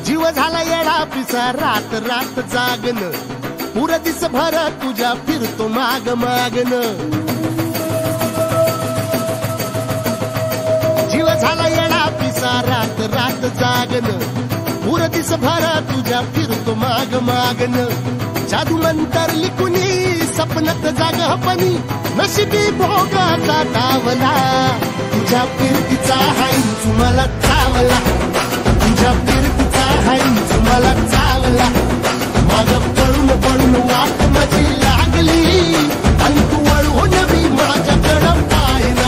जीव झाला येडा पिसा रात रात जागन पुर दिस भर तुझ्या फिरतो माग मागन जीव झाला येडा पिसा रात रात जागन पुर दिस भर तुझ्या फिरतो माग मागन जादू मंतर लिकुनी सपनत जाग हपनी नशिबी भोगाचा डावला तुझ्या फिरतीचा हाईच मला चावला तुझ्या फिरतीचा हाईच मला चावला माग पळून पळून वाट माझी लागली आणि तू वळून मी माझ्याकडं पाहिना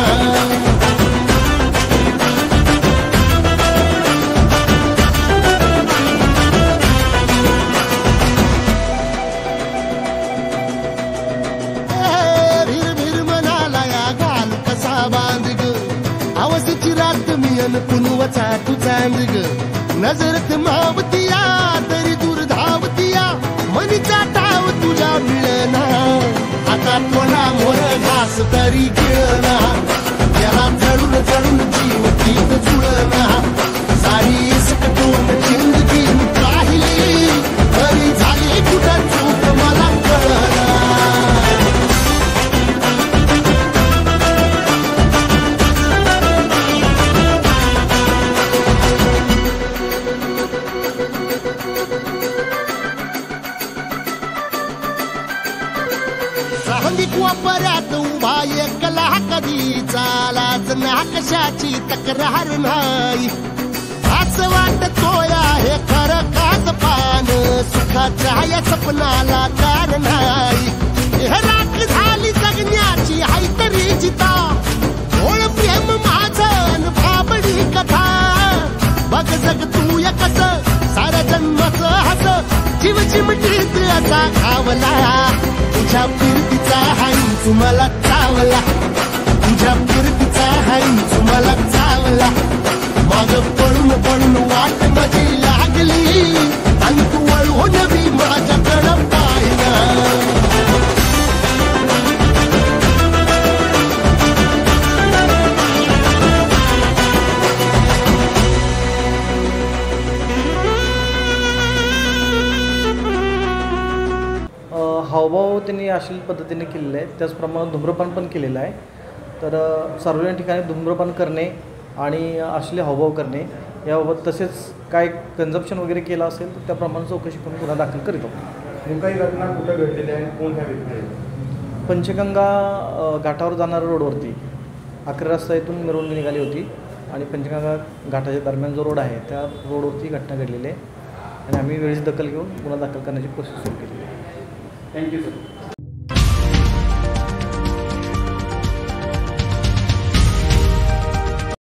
पुनवचा तू चांद ग नजरत मावतिया तरी दूर धावतिया मनीचा टाव तुझ्या मिळना आता तोला मोर घास तरी गिळना त्याला चढून चढून जीव तीत जुळना सारी सकटून जिंदगी पाहिली तरी झाली कुठं चूक मला कळना वापरात उभा एकला कधी चालाच ना कशाची तक्रार नाही असं वाटतोय हे खरं काच पान सुखाच्या या सपनाला कार नाही राख झाली जगण्याची हाय तरी जिता ओळ प्रेम माझं भाबडी कथा बघ जग तू या कस साऱ्या जन्माचं हस जीव चिमटीत असा खावला तुझ्या फिरतीचा हाईच मला चावला तुझ्या फिरतीचा हाईच मला चावला माग पळून पळून वाट माझी लागली आणि तू वळून मी माझ्याकडं पाहिना हावभाव त्यांनी अशा पद्धतीने केलेलं आहे त्याचप्रमाणे धूम्रपान पण केलेलं आहे तर सार्वजनिक ठिकाणी धूम्रपान करणे आणि अश्लील हावभाव करणे याबाबत तसेच काय कन्झम्पशन वगैरे केलं असेल तर त्याप्रमाणे चौकशी करून गुन्हा दाखल करीत आहोत. नेमकी घटना कुठं घडलेली आहे कोण ह्या व्यक्ती आहे? पंचगंगा घाटावर जाणाऱ्या रोडवरती 11 रस्ता इथून मिरवणूक निघाली होती आणि पंचगंगा घाटाच्या दरम्यान जो रोड आहे त्या रोडवरती घटना घडलेली आहे आणि आम्ही वेळेची दखल घेऊन गुन्हा दाखल करण्याची प्रोसेस सुरू केली आहे. Thank you sir.